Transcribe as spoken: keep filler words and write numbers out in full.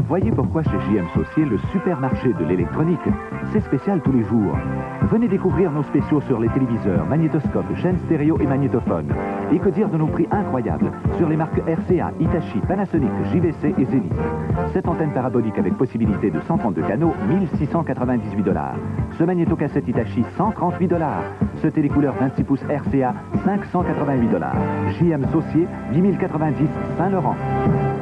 Voyez pourquoi chez J M Saucier, le supermarché de l'électronique, c'est spécial tous les jours. Venez découvrir nos spéciaux sur les téléviseurs, magnétoscopes, chaînes stéréo et magnétophones. Et que dire de nos prix incroyables sur les marques R C A, Hitachi, Panasonic, J V C et Zenith. Cette antenne parabolique avec possibilité de cent trente-deux canaux, mille six cent quatre-vingt-dix-huit dollars. Ce magnétocassette Hitachi, cent trente-huit dollars. Ce télécouleur vingt-six pouces R C A, cinq cent quatre-vingt-huit dollars. J M Saucier, dix mille quatre-vingt-dix, Saint-Laurent.